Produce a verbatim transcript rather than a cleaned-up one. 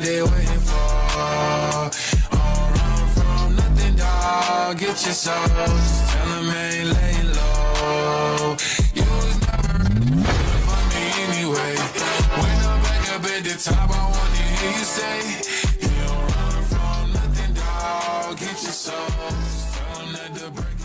what they waiting for. I don't run from nothing, dog. Get your soul. Just tell them I ain't laying low. You was never ready for me anyway. When I'm back up at the top, I wanna hear you say, you don't run from nothing, dog. Get your soul. Just tell them that the break